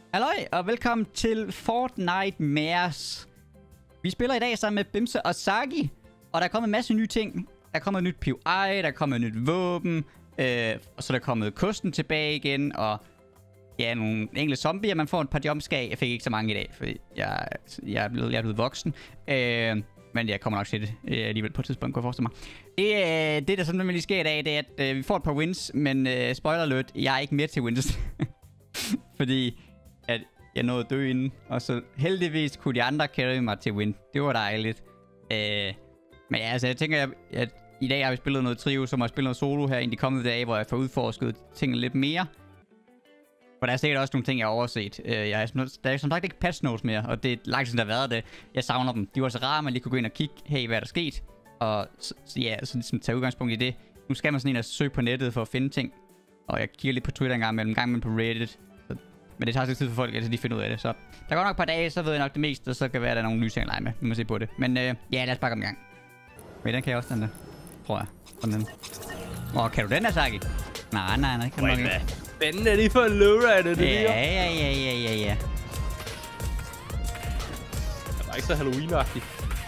Halløj, og velkommen til Fortnite Mares. Vi spiller i dag sammen med Bimse og Saki, og der er kommet en masse nye ting. Der er kommet et nyt POI, der er kommet et nyt våben, og så er der kommet kosten tilbage igen, og ja, nogle enkelte zombier. Man får et par jumpscare. Jeg fik ikke så mange i dag, fordi jeg er blevet voksen. Men jeg kommer nok til det alligevel på et tidspunkt, kunne jeg forestille mig. Det der simpelthen lige sker i dag, det er, at vi får et par wins, men spoiler alert, jeg er ikke med til wins. Fordi at jeg nåede at dø inden, og så heldigvis kunne de andre carry mig til win. Det var dejligt. Men ja, altså jeg tænker, at i dag har vi spillet noget trio, så må jeg spille noget solo her i de kommende dage, hvor jeg får udforsket tingene lidt mere. For der er sikkert også nogle ting, jeg har overset. Der er som sagt ikke patch notes mere, og det er lang tid, der har været det. Jeg savner dem. De var så rare, man lige kunne gå ind og kigge, hey, hvad er der sket? Og så ligesom tage udgangspunkt i det. Nu skal man sådan ind og søge på nettet for at finde ting. Og jeg kigger lidt på Twitter en gang imellem på Reddit. Men det tager lidt tid for folk, at de finder ud af det. Så der går nok et par dage, så ved jeg nok det meste, og så kan være, at der er nogle nye ting at lege med. Vi må se på det. Men ja, lad os bare komme i gang. Men den kan jeg også, den der. Tror jeg. Sådan den. Kan du den der, Saki? Nej, kan du nok ikke. Spændende, er lige for en lowrider, det Ja. Det var ikke så Halloween-agtigt.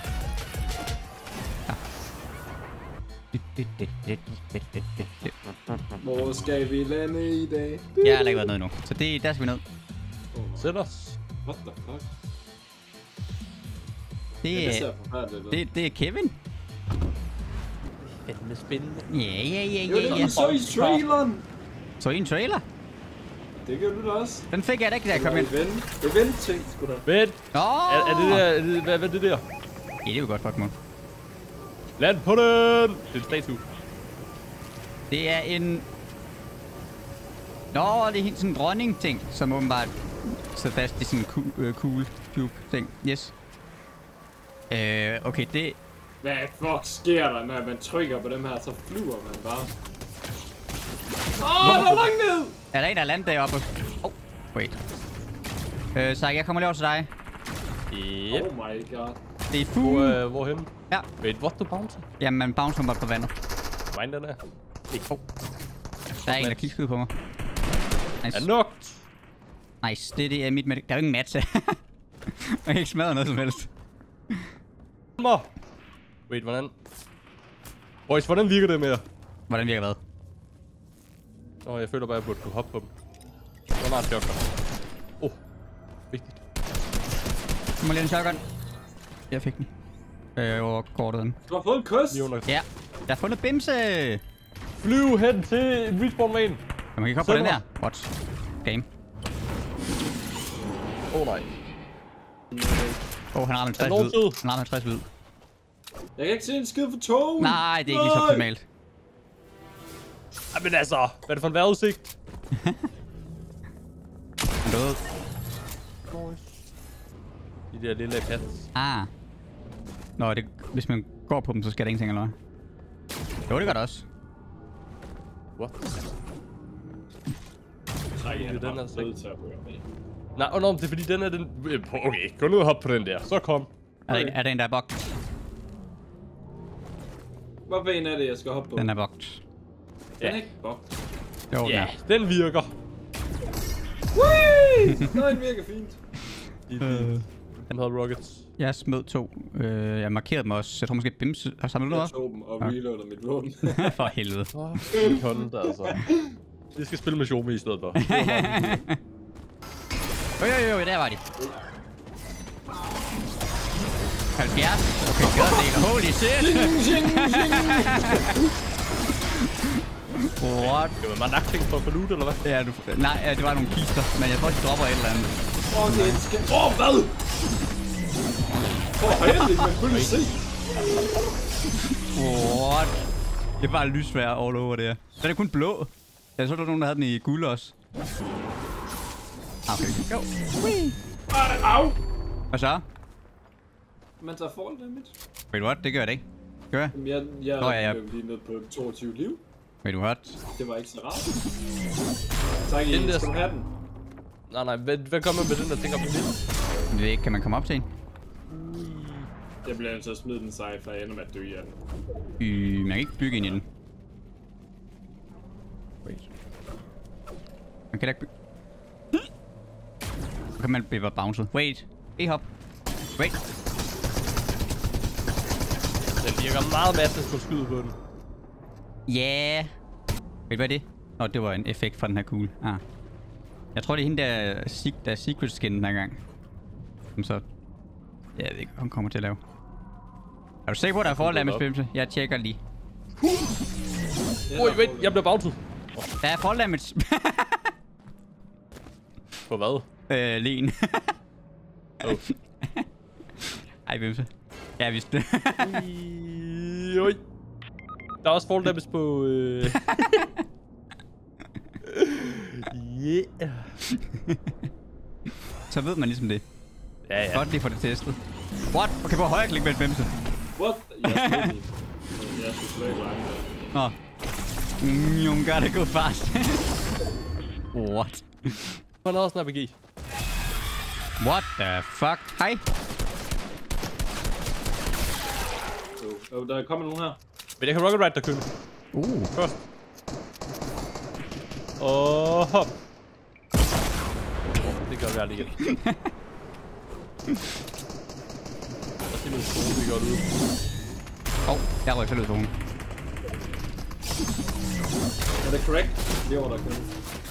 Hvor skal vi lande i dag? Jeg har ikke været ned endnu, så der skal vi ned. Sæt os. What the fuck? Det er Kevin. Spændende. Ja. Så i traileren! Så i en trailer? Det gør du da også. Den fik jeg da ikke, da jeg kom ind. Event-ting, sgu da. Vent. Nå! Er det der, hvad er det der? Ja, det er jo godt, fuck man. Land på den! Det er en statue. Det er en... Nå, det er sådan en dronning-ting, som åbenbart sidder fast i sådan en cool cube-ting. Yes. Okay, det... Hvad fuck sker der, når man trykker på dem her, så flyver man bare. Der er langt ned! Er der en, der er landet deroppe? Wait. Så jeg kommer lige over til dig. Yep. Oh my god. Det er fugl. Hvorhen? Ja. Wait, what the bounty? Jamen, man bouncer bare på vandet. Mine den er. Ikke. Der er en, der kigger på mig. Nice. Er nugt. Nice, det er mit med. Der er jo ingen match. Jeg kan ikke smadre noget som helst. Wait, hvordan? Boys, hvordan virker det med? Hvordan virker hvad? Jeg føler bare, at jeg burde kunne hoppe på dem. Hvor meget shotgun? Vigtigt. Du må lige en shotgun. Jeg fik den. Over kortet den. Du har fået en kys! Ja, jeg har fundet Bimse! Flyv hen til en respawn main. Man kan ikke hoppe på den her. What? Game. Nej. Han rammer en 60 hvid. Han rammer en 60 hvid. Jeg kan ikke se en skid for togen! Nej, det er ikke lige så optimalt. Men altså, hvad er det for en vejrudsigt? Han døde. De der lille kat. Nå, hvis man går på dem, så skal der ingenting eller hvad? Jo, det gør det også. What? Nej, den er nødt til at røre med. Nej, det er fordi den er den... Okay, gå ned og hop på den der, så kom. Er der en, der er bugt? Hvad for en er det, jeg skal hoppe på? Den er bugt. Den er ikke bugt. Jo, ja, den virker. Whee! Den virker fint. Han havde rockets. Jeg smed 2. Jeg markerede dem også. Jeg tror måske, at Bimse har samlet noget op. Jeg tog dem og reloader mit våben. For helvede. Hold da altså. Vi skal spille med Xiaomi i stedet for. Jo, der var de. 70. Okay, gærdel. Holy shit. What? Det var bare nakting for at få loot, eller hvad? Ja, nej, det var nogle kister, men jeg tror, de dropper et eller andet. Hvad? Helvede, man kunne se. What? Det er bare lysvær all over det her. Den er kun blå. Jeg så, der var nogen, der havde den i guld også. Okay, go. Au! Hvad så? Man tager fall damage. Wait, what? Det gør det ikke. Gør jeg? Jeg blev lige ned på 22 liv. Wait, what? Det var ikke så rart. Tak, I skal have den. Nej, hvad gør man med den der ting op i midten? Det ikke, kan man komme op til en? Jeg bliver nødt til at smide den sej, for jeg ender med at dø i den. Man kan ikke bygge ind i den. Wait. Man kan da ikke bygge... Så kan man blive bounced. Wait. E-hop. Wait. Den virker meget masse på skyde på den. Yeah. Ved du hvad er det? Nå, det var en effekt fra den her kugle. Ah. Jeg tror, det er hende, der secret skin den her gang. Som så... Jeg ved ikke, hvad hun kommer til at lave. Er du sikker på, at der er fall damage, Bimse? Jeg tjekker lige. Oj, vent, jeg bliver bounced. Der er fall damage. På hvad? Len. Oh. Ej, Bimse. Jeg vidste det. Oj. Der er også fall damage på... Yeah. Så ved man ligesom det. Ja, ja. Godt lige få det testet. What? Okay, på højre klik med et Bimse. What? Jeg skulle slet ikke lege det. Nå. You gotta go fast. What? Han har også en RPG. What the fuck? Hej. Der er kommet nogen her. Men jeg kan rocket ride der købe. Først. Og hop. Det gør vi aldrig igen. Der ser noget skole, det godt ud. Jeg røg så lød nogen. Er det correct? Det var der kun.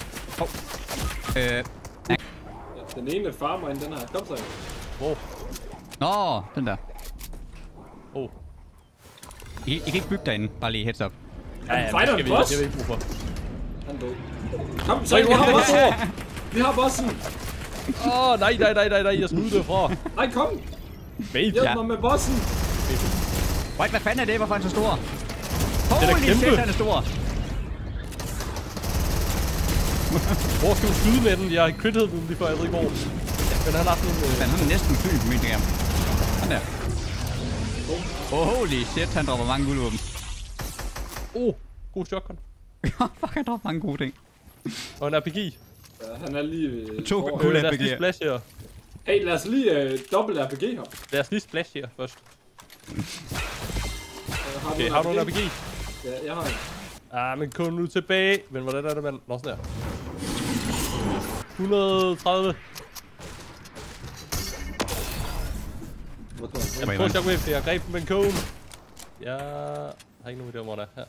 Den ene farmer ind den her. Kom så. Nå, den der. Oh. I kan ikke bygge derinde. Bare lige heads up. Ja, fighter det en boss? Det har vi ikke brug for. Han død. Kom så, vi har bossen! Vi har bossen! Nej, jeg smutter derfra. Nej, kom! Babe. Hjælp mig med bossen! What, hvad fanden er det? Hvorfor er han så stor? Den er Holy kæmpe. shit, han er stor! Hvor skal du skyde med den? Jeg har crittet den lige før, jeg ved ikke hvor. Men han har sådan en... Han er næsten fyldt med min game. Han der. Holy shit, han dropper mange guldvåben. God shotgun. Fuck, han dropper mange gode ting. Og en RPG. Ja, han er lige... To foran. cool Lad os RPG. lige splash her. Hey, lad os lige dobbelt RPG her. Lad os lige splash her først. Okay, Har du en RPG? Ja, jeg har en. Men kun nu tilbage. Men hvordan er det, mand? Nå, sådan der. 130. Jeg prøver shockwave, for jeg greb med en cone. Jeg har ikke nogen idé om, hvor der er her.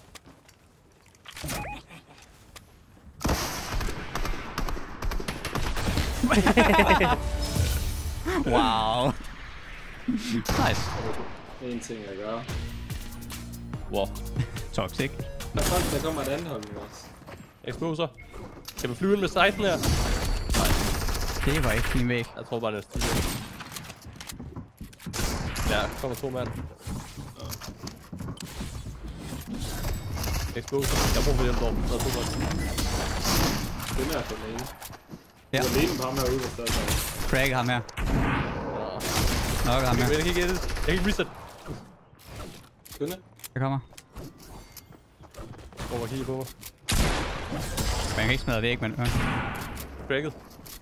Wow. Nice. En ting jeg gør. Wow. Toxic. Der kommer et andet hold med os. Exploser. Kan vi flyve ind med sejten her? Det var ikke fin væg. Jeg tror bare, det er stille. Ja, kommer 2 mand. Exploser. Jeg bruger for hjælp over. Der er 2 mand. Den er for den ene. Ja. Du er alene på ham herude, hvis der er så. Craig ham her. Nok ham her. Jeg kan ikke edit. Jeg kan ikke reset. Skynde. Jeg kommer. Hvor var kigge på mig. Men jeg kan ikke smadre væk, men... Cracket.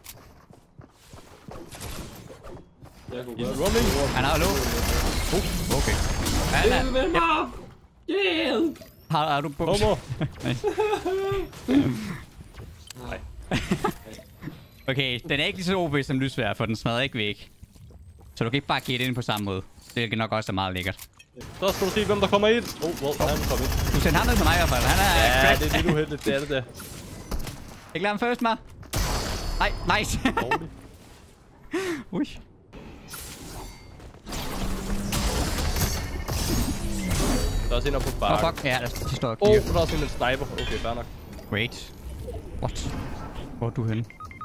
Jeg kunne He's godt. running. Han har lå. Okay. Han Hjælp med mig! Hjælp! har du bums? Kommer. Nej. Okay, den er ikke lige så OP som lysvær, for den smadrer ikke væk. Så du kan ikke bare give det ind på samme måde. Det er nok også meget lækkert. Så skal du se, hvem der kommer ind. Han kommer ind. Du sender ham ned til mig i hvert fald. Han er Ja, cracked. det er lidt uheldigt. Det er det der. Ikke lad ham først, mig. Nej, nice. Dårligt. Ui. Der er også en oppe på bakken. Fuck. Ja, der står og kigger. Der er også en med sniper. Okay, fair nok. Wait. What? Hvor er du henne?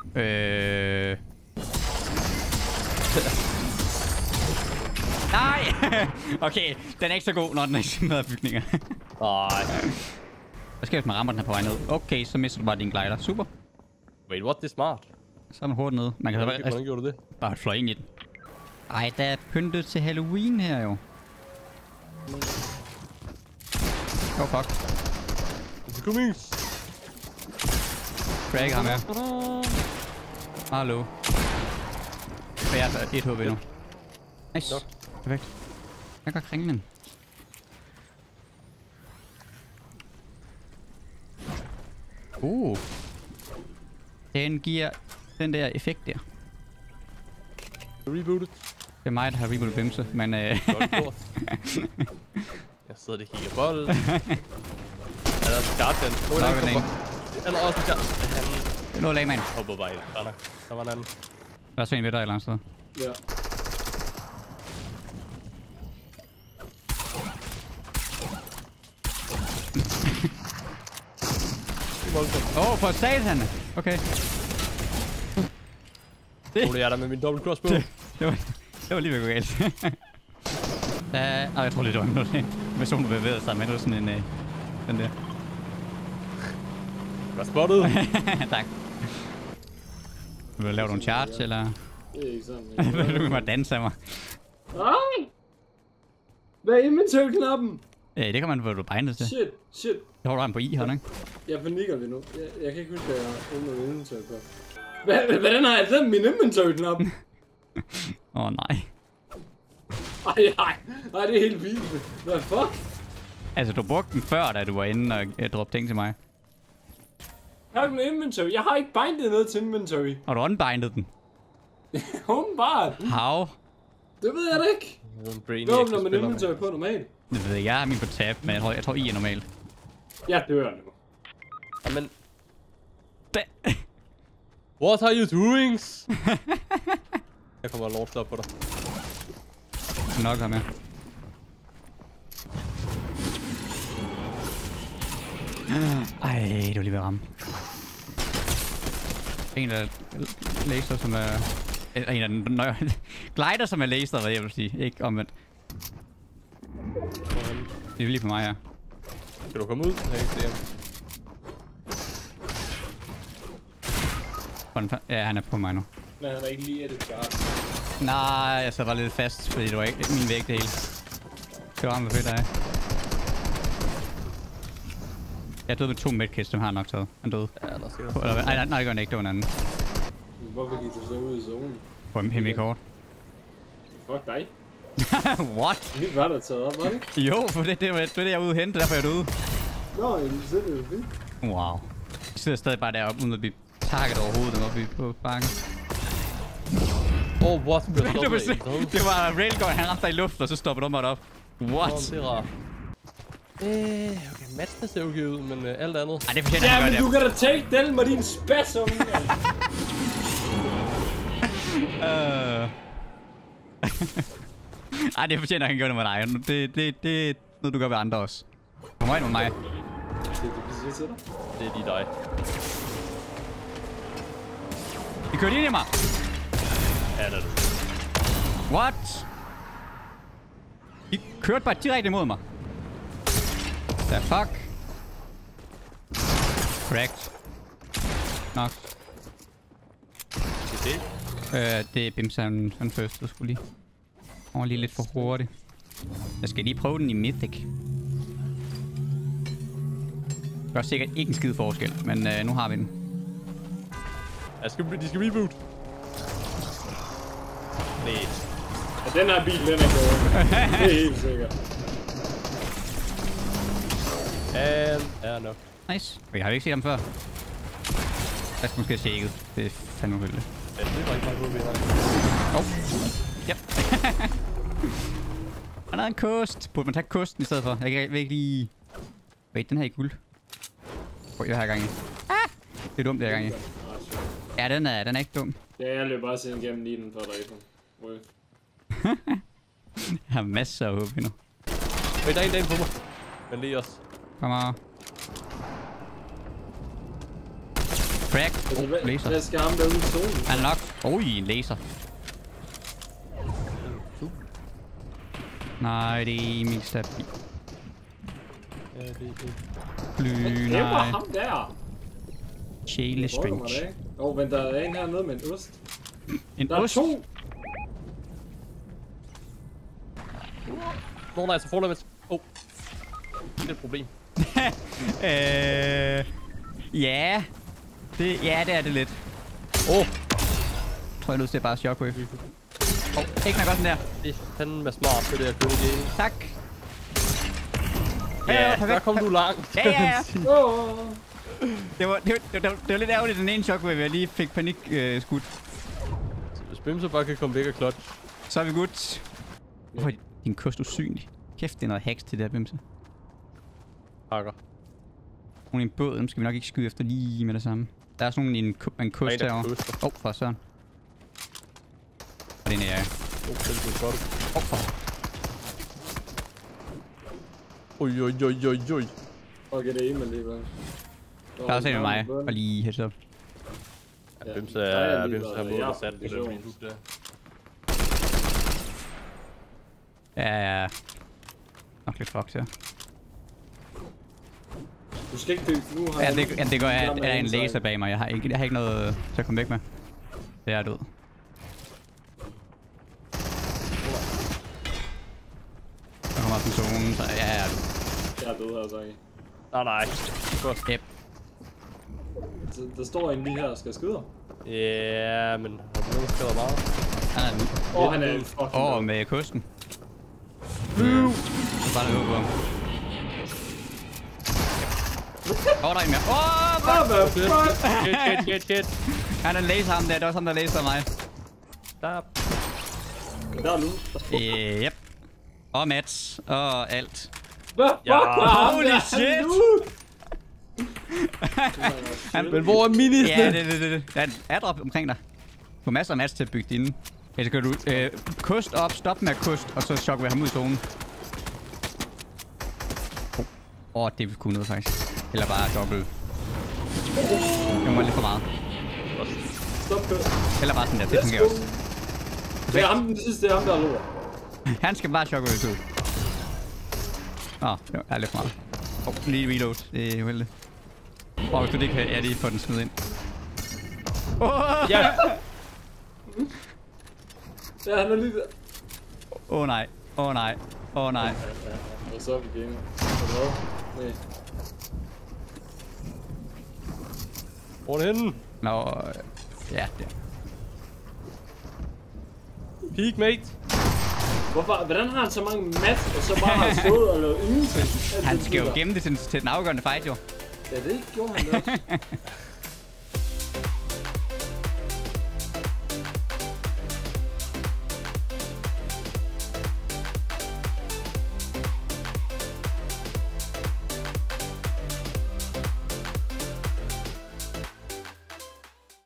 Nej! Okay, den er ikke så god, når den er i med bygninger. Nej. Hvad sker, hvis man rammer den her på vej ned? Okay, så mister du bare din glider. Super. Wait, what? Det er smart. Så er man hurtigt nede. Man kan så Hvordan gjorde du det? bare fløje ind i den. Ej, der er pyntet til Halloween her jo. Oh fuck. It's coming. Craig ham her. Hallo. Så jeg er altså 1 HP nu. Nice. Perfekt. Jeg gør kringlen. Den giver den der effekt der. Rebootet. Det er mig, der har rebootet Bimse, men Godt gjort. Jeg sidder og kigger bold. Han er skarp den. Eller også skarp. det er noget lag, mand. Han hopper bare ind. Der var en anden. Der er sådan en ved dig et eller andet sted. Ja. For satan! Okay. Ole, jeg er der med min double cross på. det var lige ved at gå galt. Jeg tror lige, det var noget. Hvis hun bevægede sig, men det var sådan en... den der. Godt spottet. Tak. Vil du lave nogle charge, eller? Det er ikke sådan. Vil du bare danse af mig? Nej! Hvad er inventory-knappen? Ja, det kan man få bindet til. Shit. Jeg har du på i, har du ikke? Jeg panikker lige nu. Jeg kan ikke huske, hvad jeg har åbnet inventory på. Hvordan har jeg glemt min inventory-knap? Nej. Ej, det er helt vildt. Hvad fuck? Altså, du brugte den før, da du var inde og droppede ting til mig. Jeg har ikke min inventory. Jeg har ikke bindet noget til inventory. Har du unbindet den? Åbenbart. How? Det ved jeg da ikke. Hvad åbner man inventory på normalt? Det ved jeg. Jeg har min på tab, men jeg tror I er normalt. Jeg dør nu. Jamen. What are you doing? Jeg kommer lort op på dig. Nok her med. Ej, du er lige ved at ramme. En af laser, som er... En af den glider, som er laser, hvad jeg vil sige. Ikke omvendt. Det er lige for mig her. Skal du komme ud? Jeg kan ikke se ham. Ja, han er på mig nu. Men han er ikke lige et charge. Nej, jeg sad bare lidt fast, fordi det var ikke min vægt det hele. Det var ham, hvad fedt af. Jeg døde med 2 medkits, dem har jeg nok taget. Han døde. Ja, der skal Nej, det gør han ikke, det var en anden. Hvorfor gik du så ud i zonen? På en hemmelig kort. Fuck dig. What? Helt var der taget op, var det ikke? Jo, for det var det, jeg var ude at hente, derfor er jeg døde. Nå, jamen, så er det jo fint. Wow. Jeg sidder stadig bare deroppe, uden at blive takket overhovedet oppe på bakken. What? Det var Railgun, han ramte dig i luft, og så stoppede du op. What? Det er rart. Okay, matchen ser okay ud, men alt andet. Ej, det fortjener han Ja, at men gøre du kan da take den med din spasum. Ej, det fortjener han gøre det med dig. Det er noget, du gør ved andre også. Kom ind med mig. Det er lige dig. De kørte ind i mig. Ja, det er du. What? De kørte bare direkte imod mig. The fuck? Correct. Nok. Det er Bimse, han først, du skulle lige. Han var lige lidt for hurtigt. Jeg skal lige prøve den i Mythic. Der er sikkert ikke en skid forskel, men nu har vi den. De skal reboot. Nej. Ja, den her bil, den er god. Det er helt sikkert. Ja, nok. Nice. Jeg har jo ikke set ham før. Jeg skal måske se det. Det er fandme uheldigt. Ja, det var ikke meget god, vi har. Yep. Han har en kost. Burde man tage kosten i stedet for? Jeg vil ikke lige... Wait, den her er guld. Prøv at her gang i. Det er dumt, det her gang i. Ja, den er ikke dum. Ja, jeg løber bare se igennem lige den for dig. Jeg har masser af håb endnu. Der er en på mig. Men lige også. Kom her. Crack. Laser. Hvad skal ham derude i zonen? Han er nok. En laser. Nej, det er min stabil. Ja, det er det. Fly, Det nej. var ham der. Chile Strange. Men der er en hernede med en ost. En Der er ost? 2. Nogen er altså forløbet. Det er et problem. Ja. Det er det lidt. Tror jeg nødt til at bare shockwave. Ikke nok også den der. Det er fandme smart, det der købe game. Tak. Ja, der kom du langt. Ja. Det var lidt ærgerligt, den ene shockwave, jeg lige fik panik skudt. Bimse bare kan komme væk og clutch. Så er vi godt. Hvorfor er din kost usynlig? Kæft, det er noget hacks til det her, Bimse. Hakker. Nogle i en båd, dem skal vi nok ikke skyde efter lige med det samme. Der er sådan nogle i en kost herovre. For søren. Og det er en jeg. For. Oj. Okay, det er Emil lige vel. Der er også en med mig, og lige heads up. Ja, Bimse har målet sat på den rehook der. Ja. Nok lidt fucked her. Du skal ikke dø, nu har det går jeg. Der er en laser bag mig. Jeg har ikke noget til at komme væk med. Det er død. Der kommer op en zone, så jeg er død. Jeg er død her, så ikke. Nej. Godt. Yep. Der står en lige her og skal skyde. Ja, men har du nogen skader meget? Han er fucking med kosten. Så bare noget på ham. Der er en mere. Shit. Han er laser ham der. Det var sådan, der laser mig. Stop. Der er nu. Yep. Og Mats. Og alt. Hvad? Holy shit! Men hvor er ministen? Ja, det. Der er en airdrop omkring dig. Du har masser af Mats til at bygge dine. Så kan du kost op, stop med at kost, og så chokker vi ham ud i zonen. Det vil kunne noget faktisk. Eller bare dobbelt. Det var lidt for meget. Stop kød. Eller bare sådan der, det fungerer også. Det er ham, det er ham, der er lort. Han skal bare chokke ud. Det er lidt for meget. Lige reload. Det er uheldigt. Hvis du ikke kan, jeg lige få den smidt ind. Ja! Ja, han er lige der. Nej. Nej. Og så er vi gamer. Nej. Hvor er det henne? Ja, det. Peak, mate. Hvordan har han så mange mats, og så bare har stået og lavet ingenting? Han skal jo gemme det til den afgørende fight, jo. Ja, det gjorde han også.